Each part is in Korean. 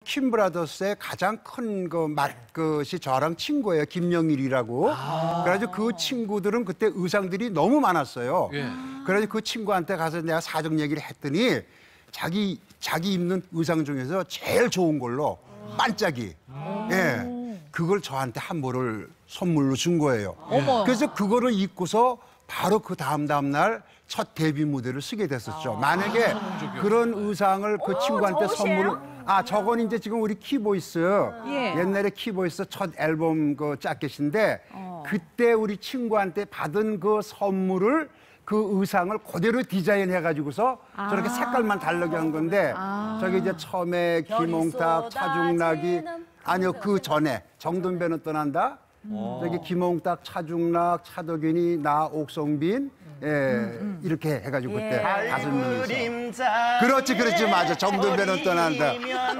킴 브라더스의 가장 큰 것이 저랑 친구예요. 김영일이라고. 그래가지고 그 친구들은 그때 의상들이 너무 많았어요. 예. 그래가지고 그 친구한테 가서 내가 사정 얘기를 했더니 자기 입는 의상 중에서 제일 좋은 걸로 반짝이. 예. 그걸 저한테 한 벌을 선물로 준 거예요. 그래서 그거를 입고서 바로 그 다음 날 첫 데뷔 무대를 쓰게 됐었죠. 만약에 그런 의상을 그 친구한테 선물을 저건 이제 지금 우리 키보이스 옛날에 키보이스 첫 앨범 그 자켓인데 그때 우리 친구한테 받은 그 선물을 그 의상을 그대로 디자인해 가지고서 저렇게 색깔만 다르게 한 건데 저기 이제 처음에 김홍탁, 차중락이 아니요 그 전에 정돈배는 떠난다. 저기 김홍탁, 차중락, 차덕윤이, 나 옥성빈 이렇게 해가지고 그때 5명이서 그렇지 맞아 정돈배는 떠난다.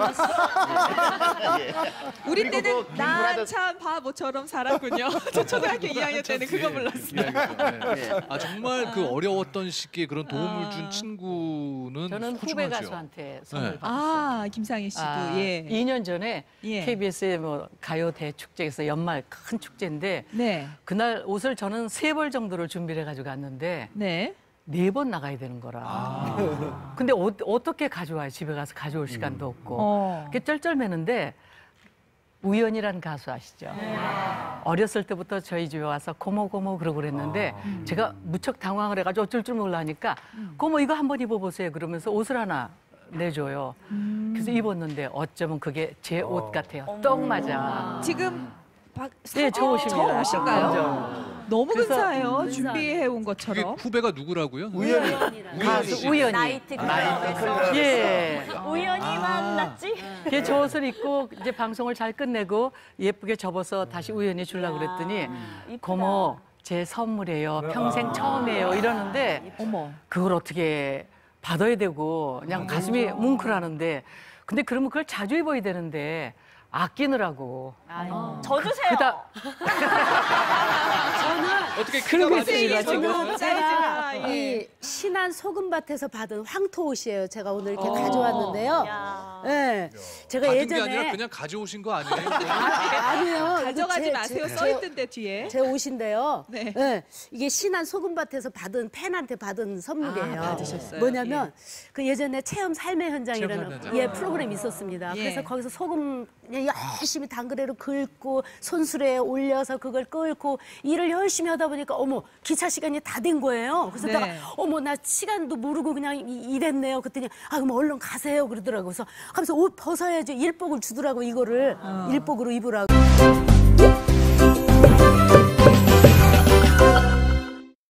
우리 때는 나 참 바보처럼 살았군요. 저 초등학교 2학년 때는 그거 불렀어요. 아 정말 그 어려웠던 시기에 그런 도움을 준 친구는 저는 후배 소중하죠. 가수한테 선물 받았어요. 김상희 씨도 예. 2년 전에 KBS의 뭐 가요 대축제에서 연말 큰 축제인데 그날 옷을 저는 3벌 정도를 준비를 해가지고 갔는데 4번 나가야 되는 거라. 근데 어떻게 가져와요? 집에 가서 가져올 시간도 없고. 그게 쩔쩔매는데 우연이란 가수 아시죠? 어렸을 때부터 저희 집에 와서 고모 그러고 그랬는데 제가 무척 당황을 해가지고 어쩔 줄 몰라니까 고모 이거 한번 입어보세요 그러면서 옷을 하나 내줘요. 그래서 입었는데 어쩌면 그게 제 옷 같아요. 딱 맞아. 지금 네, 저 옷입니다. 저 옷인가요? 너무 근사해요. 준비해온 것처럼. 그게 후배가 누구라고요? 가수 우연히. 나이트 클럽에서 예. 우연히 만났지? 저 옷을 입고 이제 방송을 잘 끝내고 예쁘게 접어서 다시 우연히 주려고 그랬더니 고모 제 선물이에요. 평생 처음이에요. 이러는데 그걸 어떻게 받아야 되고 그냥 가슴이 뭉클하는데 근데 그러면 그걸 자주 입어야 되는데 아끼느라고. 저 주세요. 어떻게 그런 거 저는 제가 이 신안 소금밭에서 받은 황토 옷이에요. 제가 오늘 이렇게 가져왔는데요. 네, 제가 받은 게 예전에 아니라 그냥 가져오신 거 아니에요? 아니요. 가져가지 마세요. 써있던데 뒤에. 제 옷인데요. 네. 이게 신안 소금밭에서 받은 팬한테 받은 선물이에요. 받으셨어요? 뭐냐면 그 예전에 체험 삶의 현장이라는 체험 삶의 현장. 프로그램이 있었습니다. 그래서 거기서 소금 그냥 열심히 당그레로 긁고 손수레에 올려서 그걸 끓고 일을 열심히 하다 보니까 어머 기차 시간이 다 된 거예요. 그래서 내가 어머 나 시간도 모르고 그냥 이랬네요. 그랬더니 그럼 얼른 가세요 그러더라고요. 그래서 하면서 옷 벗어야지 일복을 주더라고 이거를 일복으로 입으라고.